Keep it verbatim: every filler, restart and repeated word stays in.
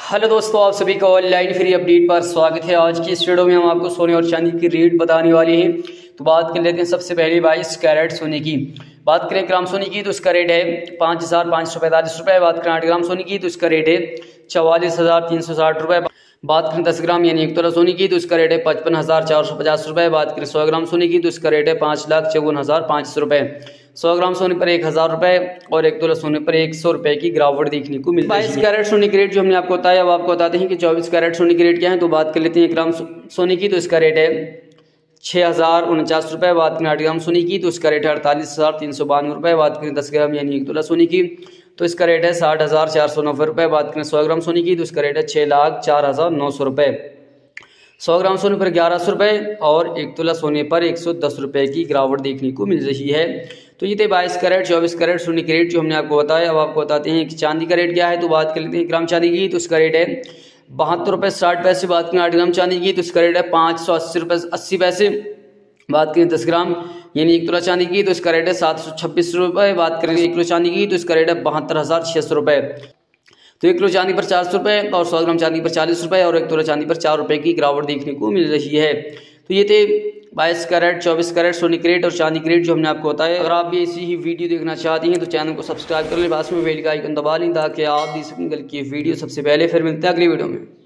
Hello दोस्तों, आप सभी का ऑनलाइन फ्री अपडेट पर स्वागत है। आज की इस वीडियो में हम आपको सोने और चांदी की रेट बताने वाले हैं। तो बात कर लेते हैं सबसे पहले बाईस कैरेट सोने की। बात करें ग्राम सोने की तो इसका रेट है पाँच हज़ार पाँच सौ पैंतालीस रुपये। बात करें आठ ग्राम सोने की तो इसका रेट है चवालीस हज़ार तीन सौ साठ रुपये। बात करें दस ग्राम यानी एक तोला सोने की तो इसका रेट है पचपन हज़ार चार सौ पचास रुपये। बात करें सौ ग्राम सोने की तो इसका रेट है पाँच लाख चौवन हज़ार पाँच सौ रुपये। सौ ग्राम सोने पर एक हज़ार रुपये और एक तोला सोने पर एक सौ रुपये की गिरावट देखने को मिलती है। बाईस कैरेट सोने की रेट जो हमने आपको बताया, अब आपको बताते हैं कि चौबीस कैरेट सोने की रेट क्या है। तो बात कर लेते हैं एक ग्राम सोने की तो इसका रेट है छः हज़ार उनचास रुपये। बात करें आठ ग्राम सोने की तो इसका रेट है अड़तालीस हज़ार तीन सौ बानवे रुपये। बात करें दस ग्राम यानी एक तोला सोने की तो इसका रेट है साठ हज़ार चार सौ नब्बे रुपये। बात करें सौ ग्राम सोने की तो इसका रेट है छः लाख चार हज़ार नौ सौ रुपये। सौ ग्राम सोने पर ग्यारह सौ रुपये और एक तोला सोने पर एक सौ दस रुपये की गिरावट देखने को मिल रही है। तो ये थे बाईस कैरेट चौबीस कैरेट सोने की रेट जो हमने आपको बताया। अब आपको बताते हैं कि चांदी का रेट क्या है। तो बात कर लेते हैं ग्राम चांदी की तो इसका रेट है बहत्तर रुपये साठ पैसे। बात करें आठ ग्राम चांदी की तो इसका रेट है पाँच सौ अस्सी रुपये अस्सी पैसे। बात करें दस ग्राम यानी एक तोला चांदी की तो इसका रेट है सात सौ छब्बीस रुपये। बात करें एक किलो चांदी की तो इसका रेट है बहत्तर हज़ार छः सौ रुपये। तो एक किलो चांदी पर चार सौ रुपये और सौ ग्राम चांदी पर चालीस रुपये और एक तोला चांदी पर चार रुपये की गिरावट देखने को मिल रही है। तो ये थे बाईस कैरेट चौबीस कैरेट सोने की रेट और चांदी की रेट जो हमने आपको बताया। अगर आप भी ऐसी ही वीडियो देखना चाहते हैं तो चैनल को सब्सक्राइब कर लें, पास में बेल का आइकन दबा लें ताकि आप देख सकें कल की वीडियो सबसे पहले। फिर मिलते हैं अगली वीडियो में।